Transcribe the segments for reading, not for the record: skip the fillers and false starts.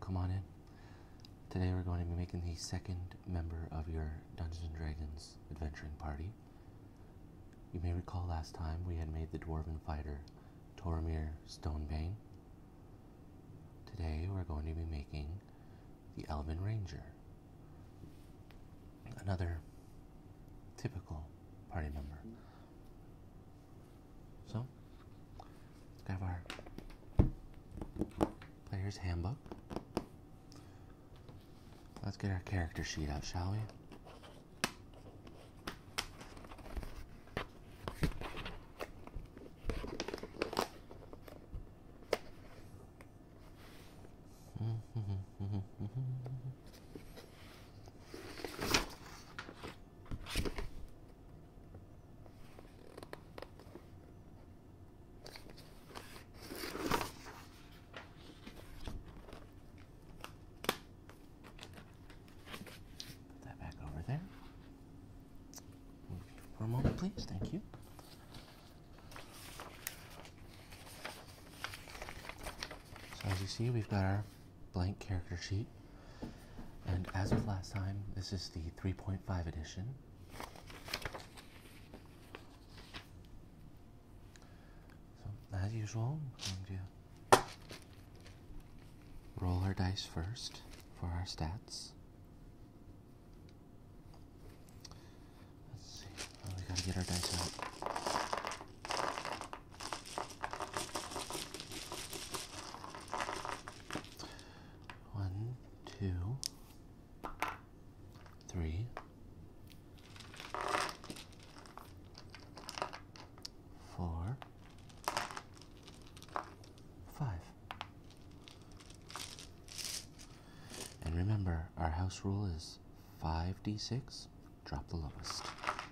come on in. Today we're going to be making the second member of your Dungeons & Dragons adventuring party. You may recall last time we had made the Dwarven fighter Toromir Stonebane. Today we're going to be making the Elven Ranger. Another typical party member. So, let's grab our player's handbook. Let's get our character sheet out, shall we? For a moment, please. Thank you. So as you see, we've got our blank character sheet. And as of last time, this is the 3.5 edition. So as usual, I'm going to roll our dice first for our stats. We gotta get our dice out. One, two, three, four, five. And remember, our house rule is 5d6, drop the lowest.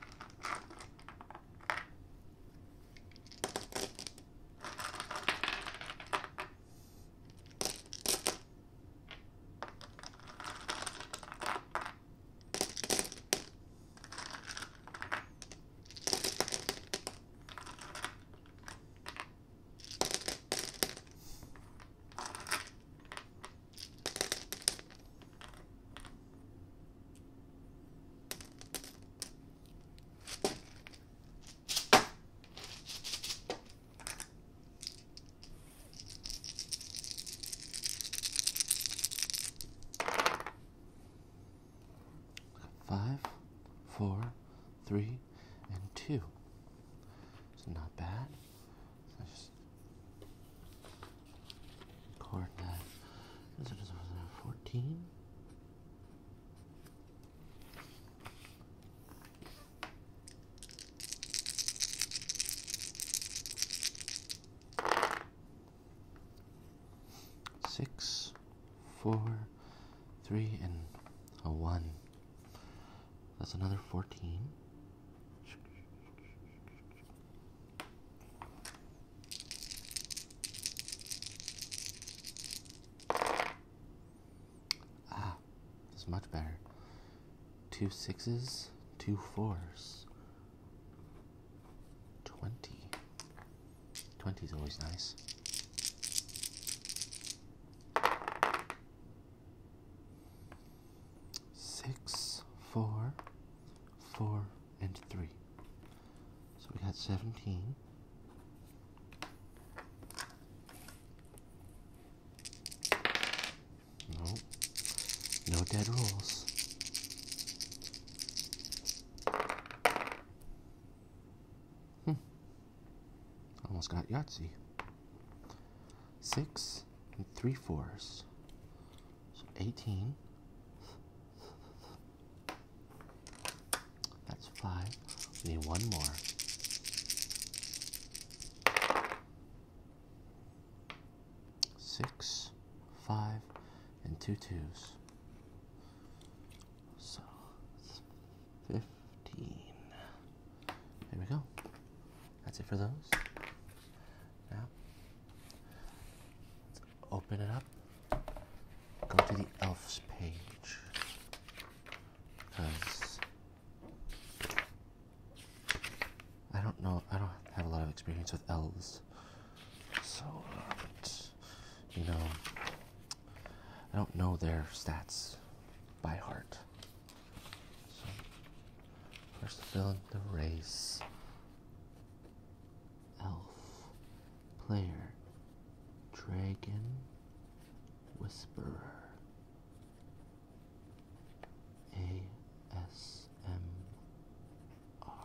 Five, 4, 3, and 2. It's not bad. So just record that. 14. Six, 4, 3, and a 1. That's another 14. This is much better. 2 6s, 2 4s. 20. 20 is always nice. Six, 4, 4, and 3. So we got 17. No dead rolls. Almost got Yahtzee. 6 and 3 4s. So 18. That's 5. We need one more. 6, 5, and 2 2s. So 15. There we go. That's it for those. Now, let's open it up. Go to the elves page. Because I don't have a lot of experience with elves. So, you know, I don't know their stats by heart. So, first fill in the race. Elf. Player. Dragon. Whisperer. ASMR.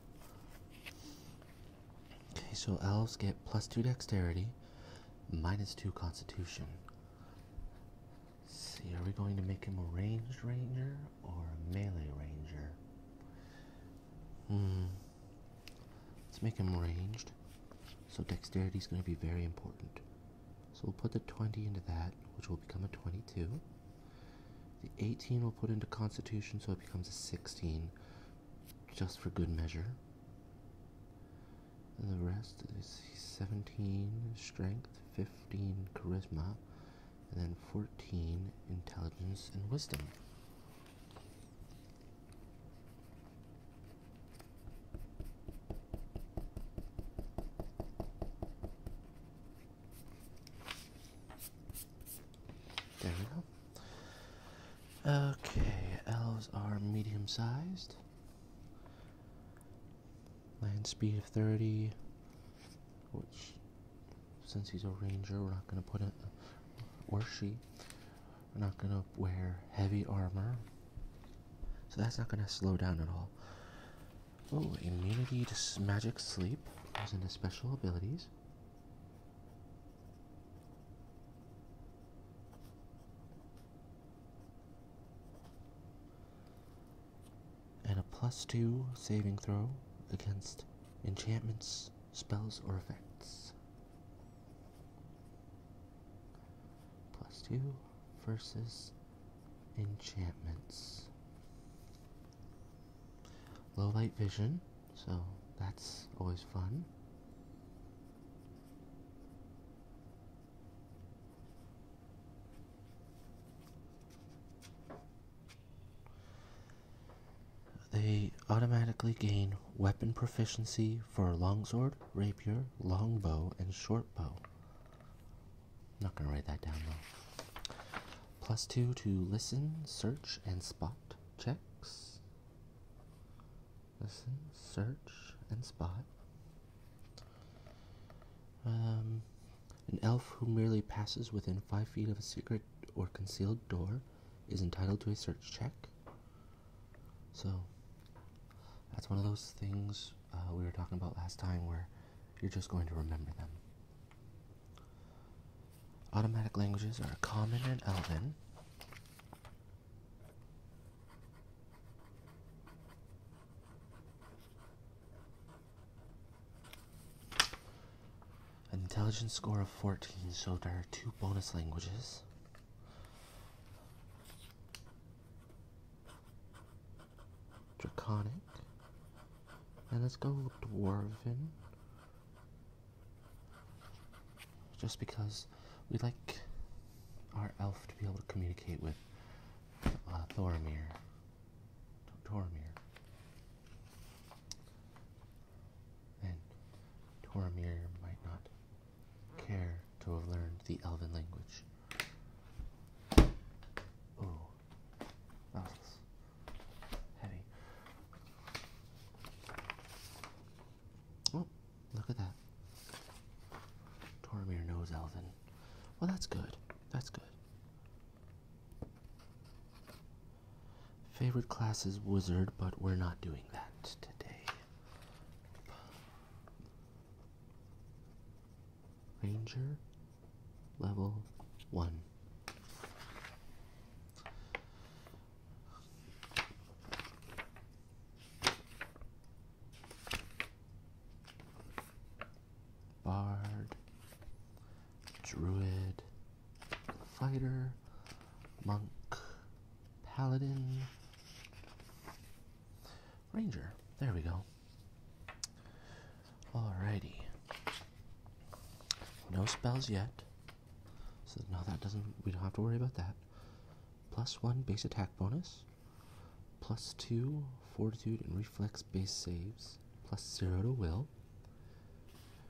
Okay, so elves get +2 dexterity, -2 constitution. Let's see, are we going to make him a ranged ranger or a melee ranger? Let's make him ranged. So dexterity is going to be very important. So we'll put the 20 into that, which will become a 22. The 18 we'll put into constitution, so it becomes a 16, just for good measure. And the rest is 17 strength, 15 charisma, and then 14 intelligence and wisdom. There we go. Okay, elves are medium-sized. Land speed of 30, which, since he's a ranger, we're not going to put it, or she, we're not going to wear heavy armor, so that's not going to slow down at all. Oh, immunity to magic sleep goes into special abilities. And a +2 saving throw against enchantments, spells, or effects. +2 versus enchantments. Low light vision, so that's always fun. They automatically gain weapon proficiency for longsword, rapier, longbow, and shortbow. I'm not going to write that down though. +2 to listen, search, and spot checks. Listen, search, and spot. An elf who merely passes within 5 feet of a secret or concealed door is entitled to a search check. So that's one of those things we were talking about last time where you're just going to remember them. Automatic languages are Common and Elven. An intelligence score of 14, so there are 2 bonus languages. Draconic. And let's go Dwarven. Just because we'd like our elf to be able to communicate with Toromir. And Toromir might not care to have learned the Elven language. Oh, that was heavy. Oh, look at that. Toromir knows Elven. Well, that's good. That's good. Favorite class is Wizard, but we're not doing that today. Ranger, level 1. Bard, Druid, Fighter, Monk, Paladin, Ranger. There we go. Alrighty. No spells yet. So no, we don't have to worry about that. +1 base attack bonus. +2 fortitude and reflex base saves. +0 to will.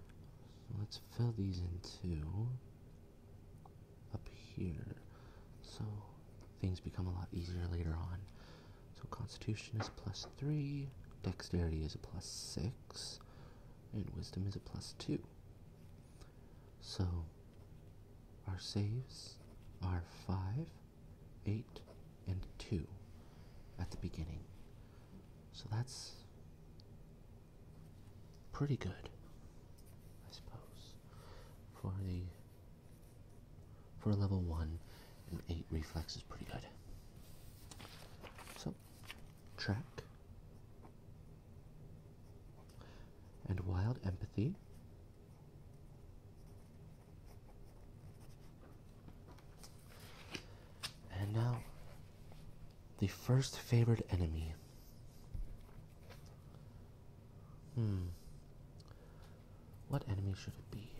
So let's fill these into up here. so things become a lot easier later on. So Constitution is +3, Dexterity is a +6, and Wisdom is a +2. So our saves are 5, 8, and 2 at the beginning. So that's pretty good, I suppose, for a level 1. An 8 reflex is pretty good. So, track and wild empathy. And now, the first favored enemy. What enemy should it be?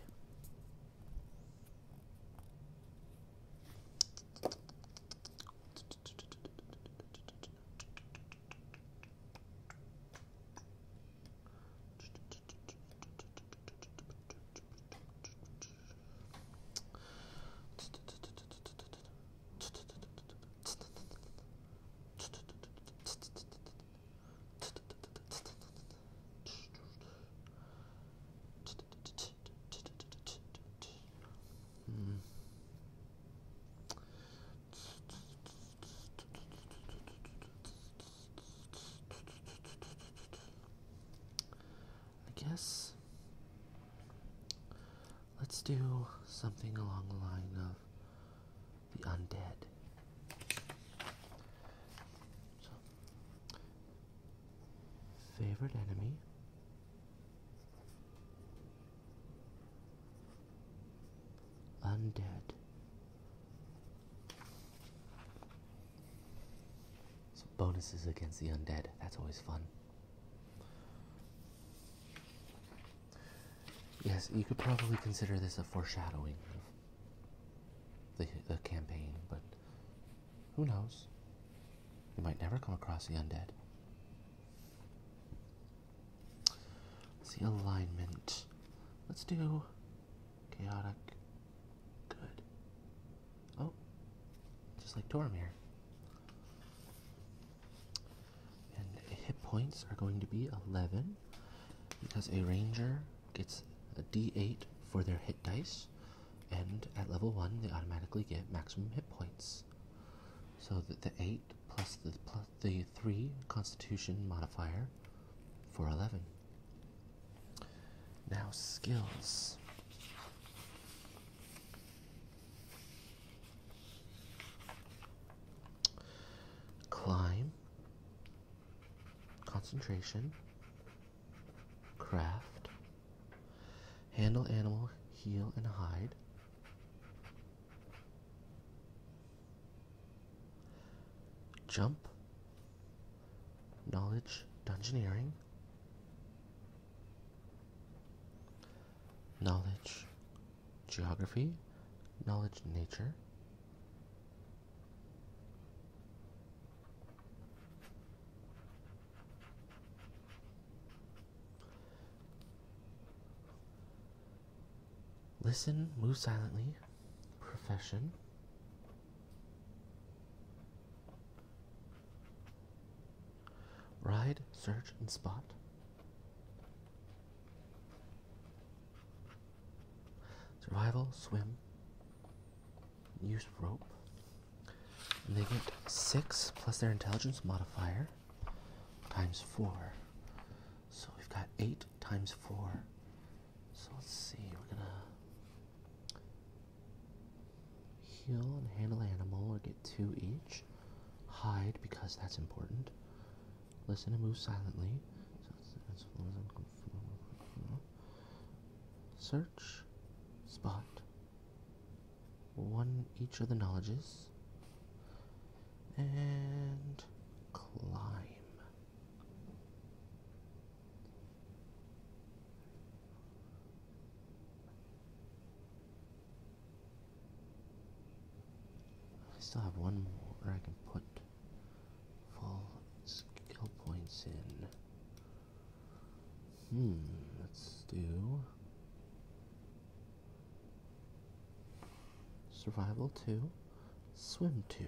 Guess let's do something along the line of the undead. So, favorite enemy, undead. So bonuses against the undead, that's always fun. Yes, you could probably consider this a foreshadowing of the campaign, but who knows? You might never come across the undead. Let's see, alignment. Let's do chaotic good. Oh, just like Toromir. And hit points are going to be 11, because a ranger gets a D8 for their hit dice, and at level 1 they automatically get maximum hit points. So that the 8 plus the 3 Constitution modifier for 11. Now skills. Climb, concentration, craft, handle animal, heal, and hide. Jump, knowledge, dungeoneering, knowledge, geography, knowledge, nature, listen, move silently, profession, ride, search, and spot, survival, swim, use rope, and they get 6 plus their intelligence modifier times 4. So we've got 8 times 4. So let's see, we're gonna heal and handle animal, or get 2 each. Hide, because that's important. Listen and move silently. Search, spot, 1 each of the knowledges, and climb. I still have 1 more I can put full skill points in. Let's do survival 2, swim to?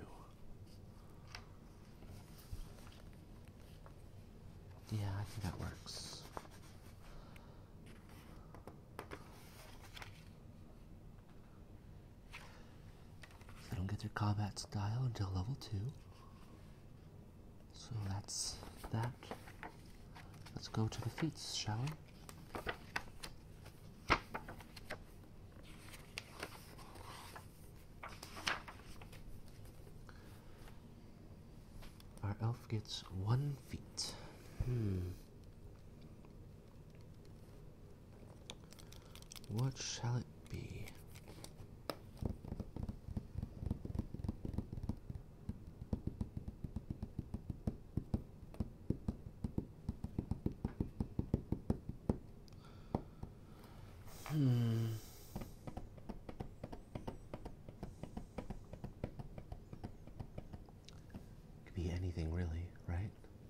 Yeah, I think that works. They don't get their combat style until level 2. So that's that. Let's go to the feats, shall we? Our elf gets 1 feat. What shall it be? Could be anything really, right?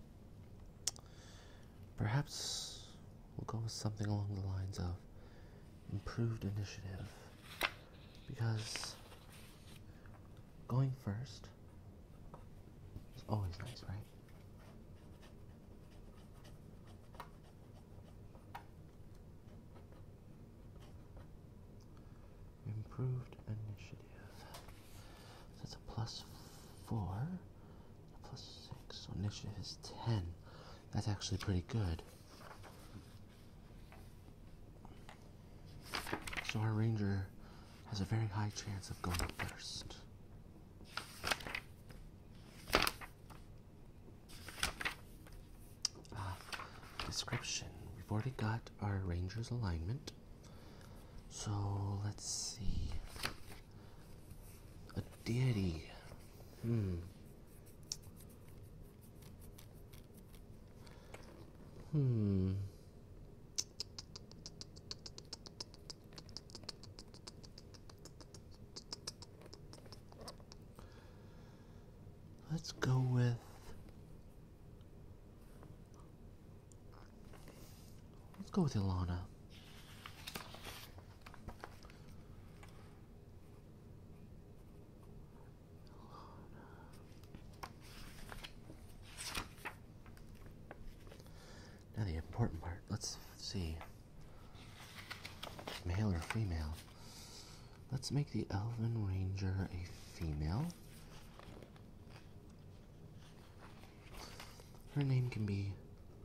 Perhaps we'll go with something along the lines of improved initiative. Because going first is always nice, right? Improved initiative. So it's a +4, a +6, so initiative is 10. That's actually pretty good. So our ranger has a very high chance of going first. Description. We've already got our ranger's alignment. So let's see. A deity. Let's go with... Let's go with Ilana. Now the important part. Let's see. Male or female? Let's make the Elven Ranger a female. Her name can be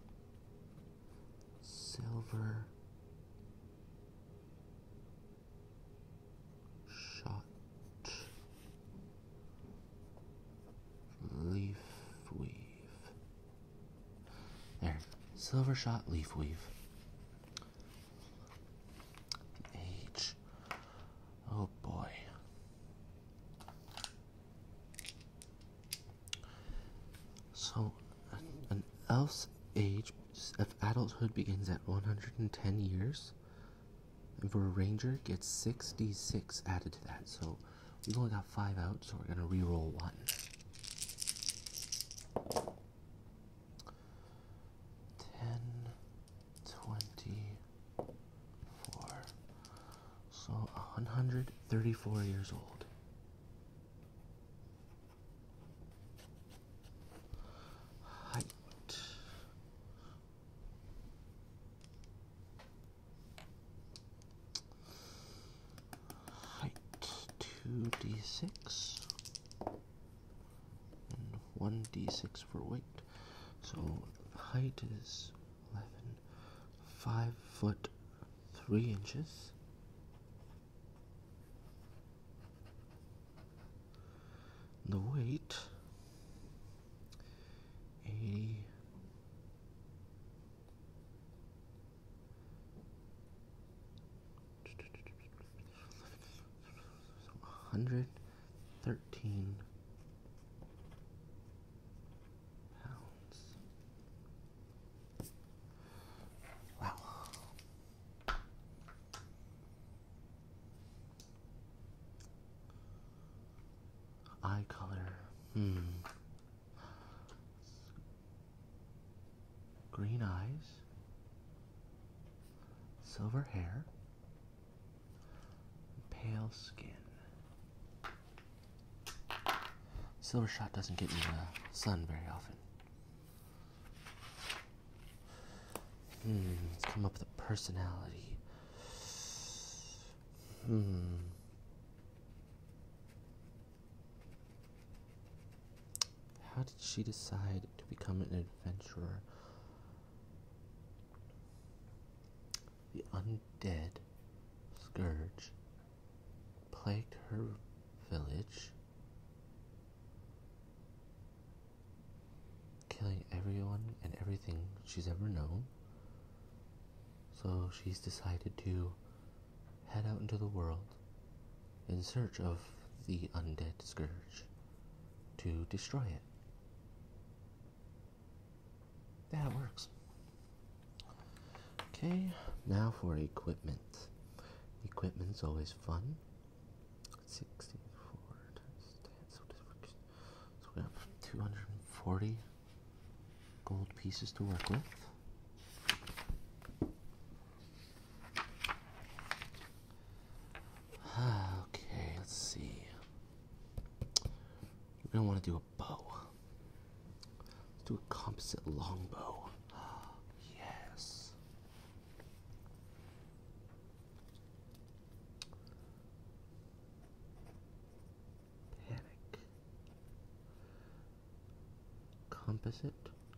Silver Shot Leafweave. There, Silvershot Leafweave. The age. Oh boy. So, an elf's age of adulthood begins at 110 years. And for a ranger, gets 6d6 added to that. So, we've only got 5 out, so we're going to reroll 1. 10, 24. So, 134 years old. Height 2d6 and 1d6 for weight. So height is 11, 5 foot 3 inches. The weight 80. So 113 pounds. Wow. Eye color. Green eyes. Silver hair. Pale skin. Silvershot doesn't get in the sun very often. Let's come up with a personality. How did she decide to become an adventurer? The undead scourge plagued her village, killing everyone and everything she's ever known. So she's decided to head out into the world in search of the undead scourge to destroy it. That works. Okay, now for equipment. Equipment's always fun. 64 times 10, so we have 240 gold pieces to work with. Okay, let's see. We're gonna want to do a bow. Let's do a composite longbow. Yes. Panic. Composite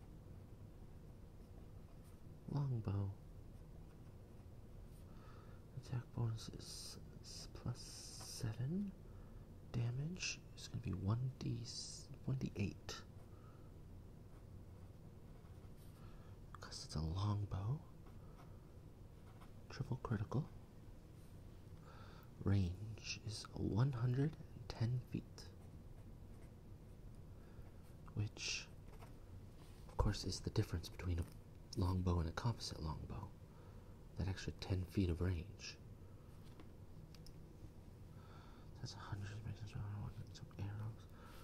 longbow. Attack bonus is +7. Damage is going to be 1d8. Because it's a longbow. Triple critical. Range is 110 feet. Which, of course, is the difference between a longbow and a composite longbow. That extra 10 feet of range. That's 100, some arrows.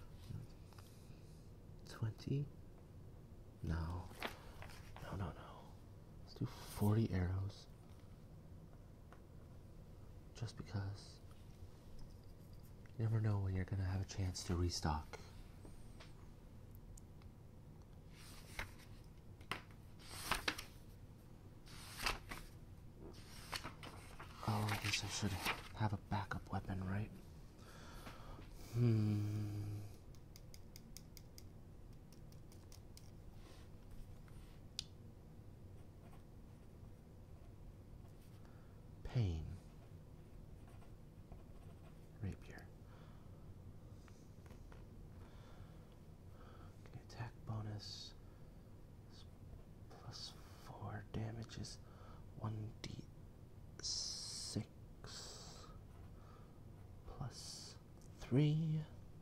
20? No. Let's do 40 arrows. Just because you never know when you're going to have a chance to restock. Oh, I guess I should have a backup weapon, right? Pain. Rapier. Okay, attack bonus +4. Damage is 1d6 +3.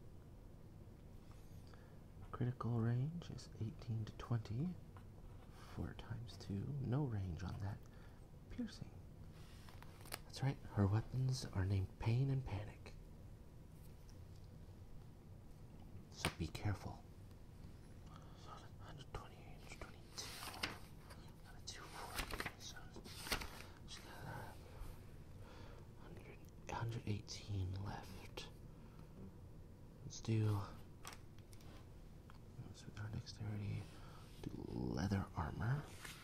Critical range is 18 to 20. 4 times 2. No range on that. Piercing. That's right, her weapons are named Pain and Panic. So be careful. So 120, 122, 240. So she got 118 left. Let's do. With our dexterity, do leather armor.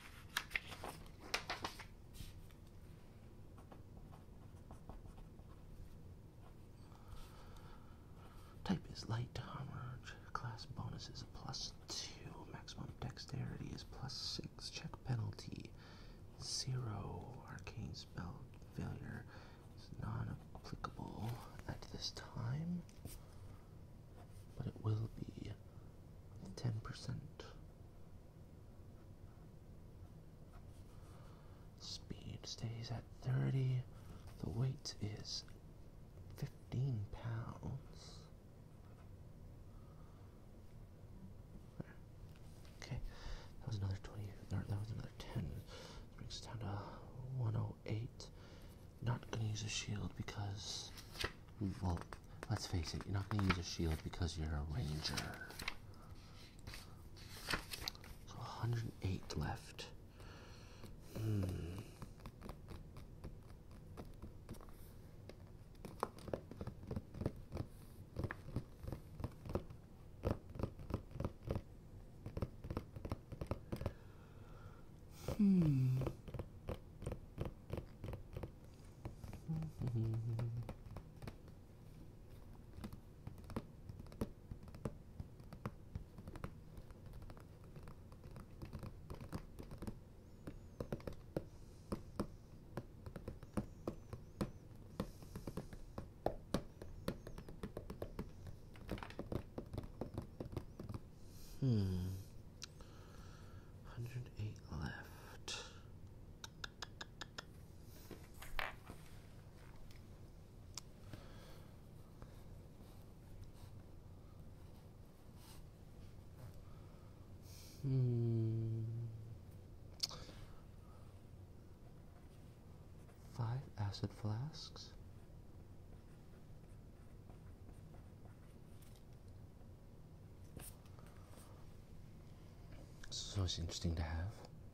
Type is light armor. Class bonus is a +2. Maximum dexterity is +6. Check penalty 0. Arcane spell failure is non-applicable at this time, but it will be 10%. Speed stays at 30. The weight is 15 pounds. Okay, that was another 20. That was another 10. This brings us down to 108. Not gonna use a shield because, well, let's face it, you're not gonna use a shield because you're a ranger. 108 left. Hmm. Hmm. 108 left. Hmm. 5 acid flasks. This is always interesting to have.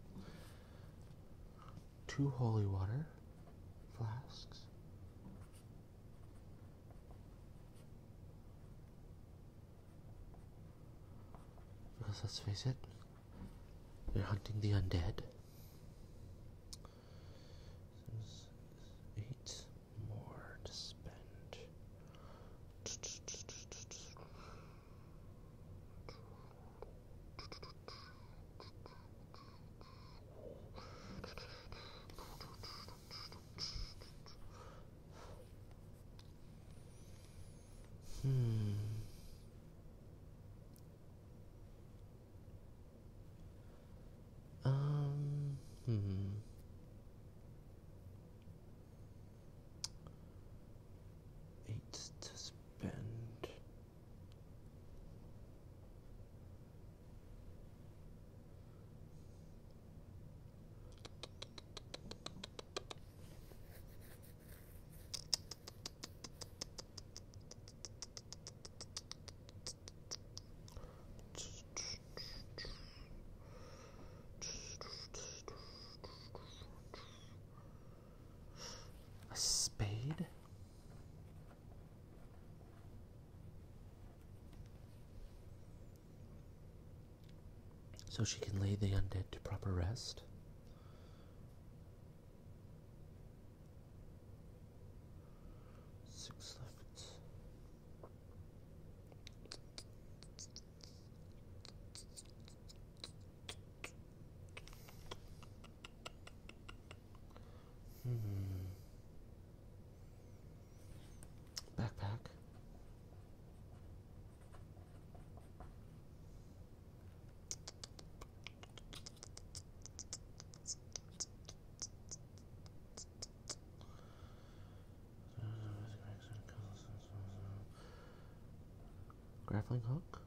2 holy water flasks. Because let's face it, you're hunting the undead. There's 8 more to spend. Hmm. Hmm. 8 to spend. A spade? So she can lay the undead to proper rest. Six left. Backpack. Grappling hook.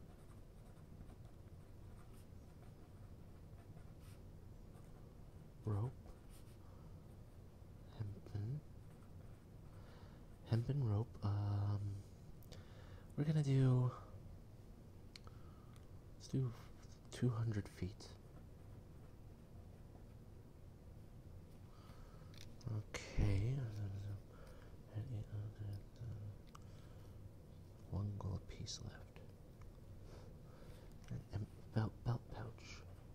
Rope. Hempen rope. We're gonna do. Let's do 200 feet. Okay. One gold piece left. And belt pouch.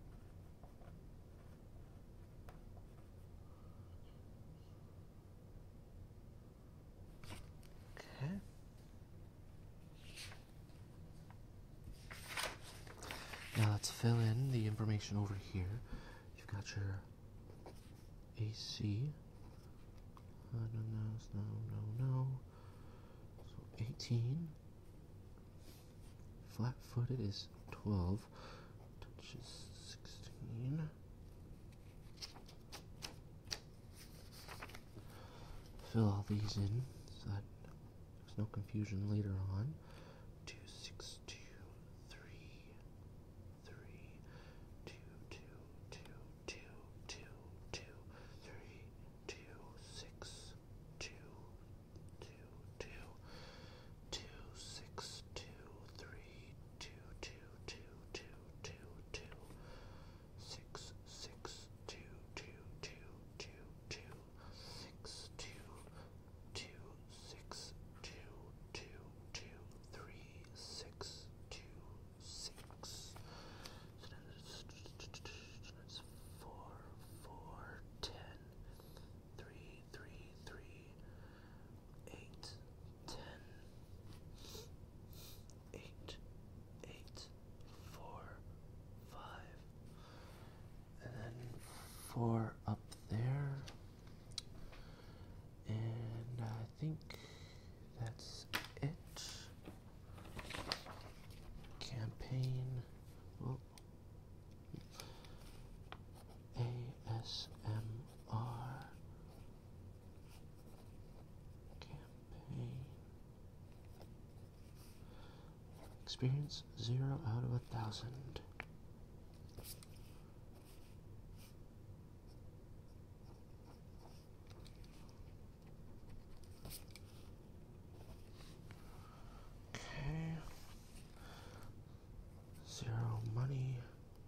Okay. Now let's fill in the information over here. You've got your AC. No. So 18. Flat-footed is 12. Touch is 16. Fill all these in so that there's no confusion later on. 2, 6, 2, 3, 3, 2, 2, 2, 2, 2, 2, 3, 2, 6, 2, 2, 2, 2, 6, 2, 3, 2, 2, 2, 2, 2, 2, 6, 6, 2, 2, 2, 2, 2, 6, 2, 2, 6, 2, 2, 2, experience 0 out of 1,000. Okay. 0 money.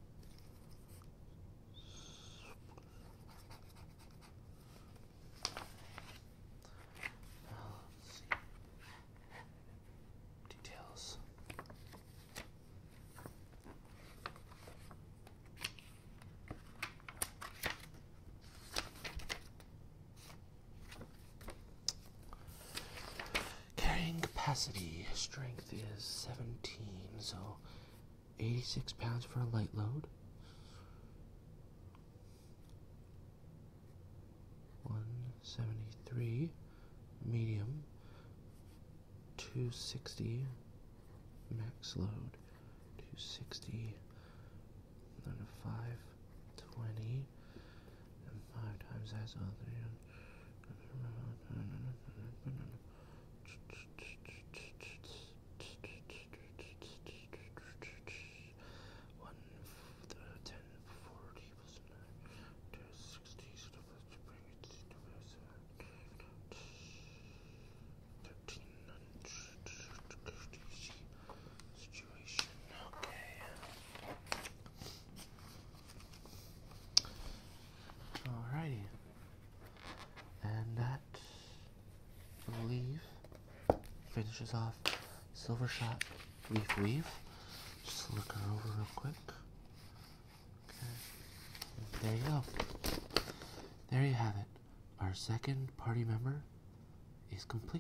Let's see. Details. Carrying capacity. Strength is 17, so 86 pounds for a light load. 173 medium. 260 max load. 260. Then a 520. And 5 times that's all 3. Alrighty. And that, I believe, finishes off Silver Shot Reef Weave. Just look her over real quick. Okay. And there you go. There you have it. Our second party member is complete.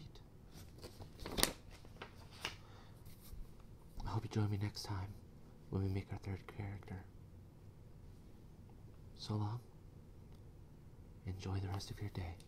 I hope you join me next time when we make our third character. So long. Enjoy the rest of your day.